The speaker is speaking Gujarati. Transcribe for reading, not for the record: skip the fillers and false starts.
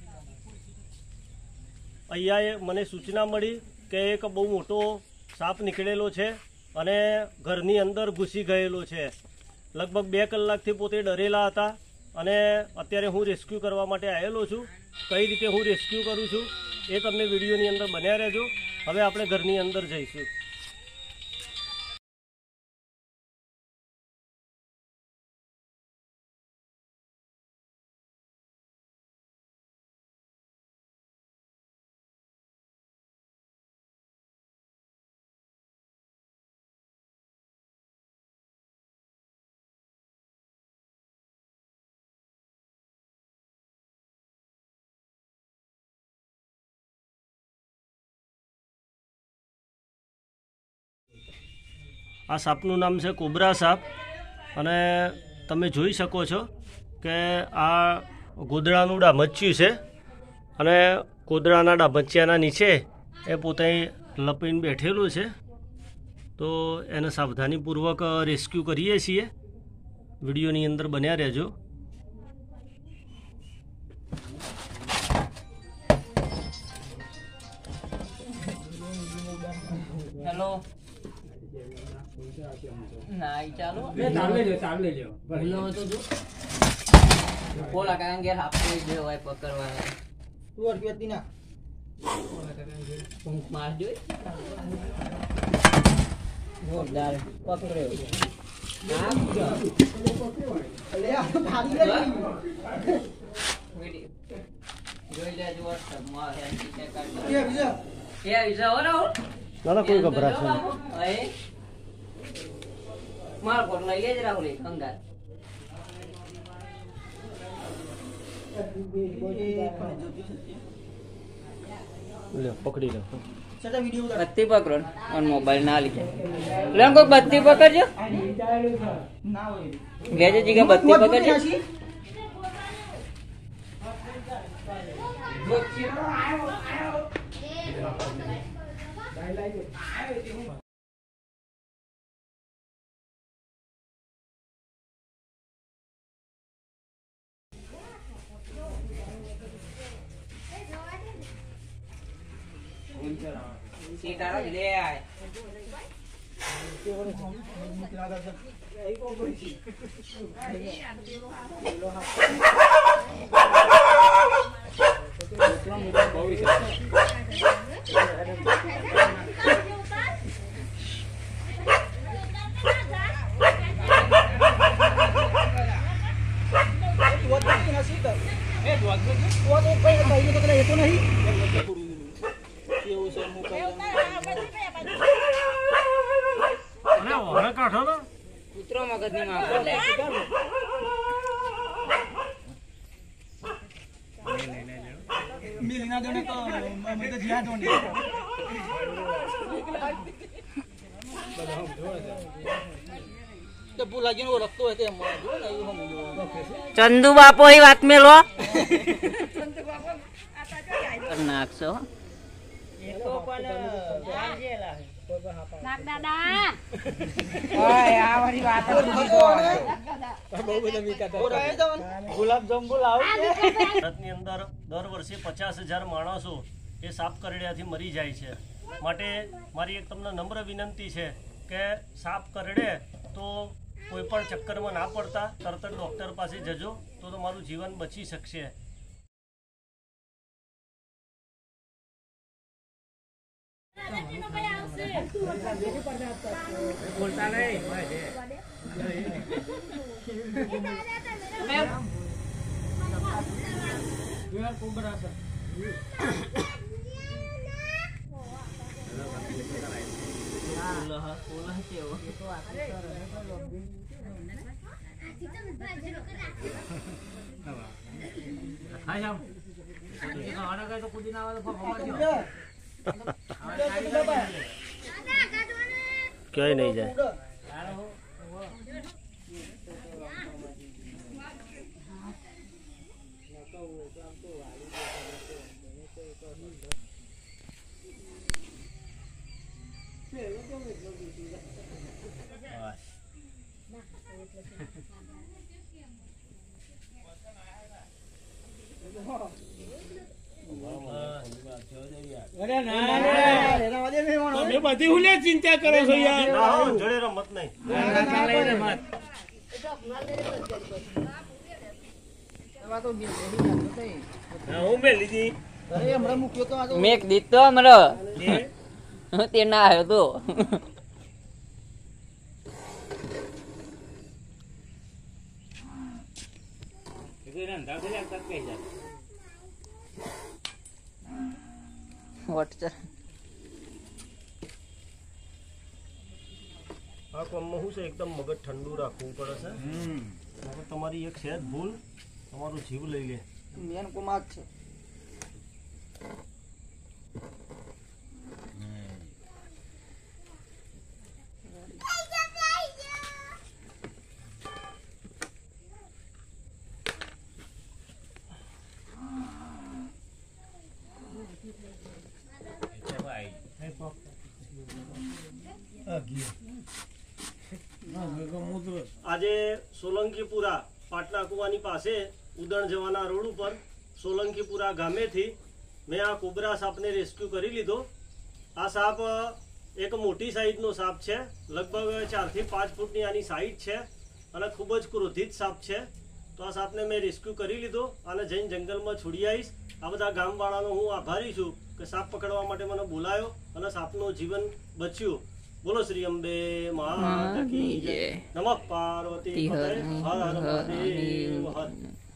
અહીંયા મને સૂચના મળી કે એક બહુ મોટો સાપ નીકળેલો છે અને ઘરની અંદર ઘૂસી ગયેલો છે. લગભગ 2 કલાકથી પોતે ડરેલા હતા અને અત્યારે હું રેસ્ક્યુ કરવા માટે આવેલો છું. કઈ રીતે હું રેસ્ક્યુ કરું છું એ તમને વિડીયોની અંદર બન્યા રહેજો. હવે આપણે ઘરની અંદર જઈશું. આ સાપનું નામ છે કોબરા સાપ અને તમે જોઈ શકો છો કે આ ગોદડાનું ડામચ્યું છે અને ગોદડાના ડામચ્યાના નીચે એ પોતે લપીને બેઠેલું છે. તો એને સાવધાનીપૂર્વક રેસ્ક્યુ કરીએ છીએ. વિડીયોની અંદર બન્યા રહેજો. હેલો નાઈ ચાલો ચાલ લે લ્યો ભલો તો જો બોલા કાંગે ઘેર આપે જે હોય પકડવાના તું અડકી હતી ના બોલા કાંગે પંખ માર જોઈ જોરદાર પકડ્યો ના લે આ ભાગી લે જોઈ લે જો વોટ્સએપ માં હેન્ડી ચેક કરી એ વિઝા હો રહો ના કોઈ ગભરાશે નહીં. માર પર લઈ લેજ રાહુલ અંગાર લે પકડી લે. બત્તી પકડો અને મોબાઈલ ના લીધે લે કોઈ બત્તી પકડજો લેજે જીગા બત્તી પકડજો. सीतारा ले आए કૂતરો મગજની માં મિલના દોને તો અમે તો જ્યાં દોને તો ભૂલાજીનો રખતો હોય તે જો ને એવું હમ ચંદુ બાપો એ વાત મેલો ચંદુ બાપો આતા જો નાખશો એક તો પણ જાંજેલા નાક દાદા ઓય આ વાળી વાત બહુ બધા મીઠા ગુલાબ જાંબુ લાવ ભારતની અંદર દર વર્ષે 50,000 માણસો એ સાપ કરડ્યાથી મરી જાય છે. માટે મારી એક તમને નમ્ર વિનંતી છે કે સાપ કરડે તો કોઈ પણ ચક્કરમાં ના પડતા તરત જ ડૉક્ટર પાસે જજો તો તમારું જીવન બચી શકશે. બોલતા નહીં કોબરા સર ક્યાંય નહીં જાય. તમે બધી હુલે ચિંતા કરો છો યાર. ના, હો, જોડે રમત નહીં. હું મેં લીધી. મેક દીધો હમણાં તે ના આવ્યો તો આ કામમાં શું છે, એકદમ મગજ ઠંડુ રાખવું પડે છે. નકર તમારી એક સહેજ ભૂલ તમારો જીવ લઈ લે. મેન કુમાર છે. આજે સોલંકીપુરા પાટલા કુવાની પાસે ઉદણ જવાના રોડ ઉપર સોલંકીપુરા ગામેથી મેં આ કોબરા સાપને રેસ્ક્યુ કરી લીધો. આ સાપ એક મોટી સાઈઝનો સાપ છે, લગભગ 4 થી 5 ફૂટની આની સાઈઝ છે અને ખૂબ જ ક્રોધિત સાપ છે. તો આ સાપને મેં રેસ્ક્યુ કરી લીધો અને જઈને જંગલમાં છોડી આવીશ. આ બધા ગામવાળાનો હું આભારી છું કે સાપ પકડવા માટે મને બોલાયો અને સાપનું જીવન બચ્યું. બોલો શ્રી અંબે માતા કી જય. નમઃ પાર્વતી પતય હર હર મહાદેવ હર.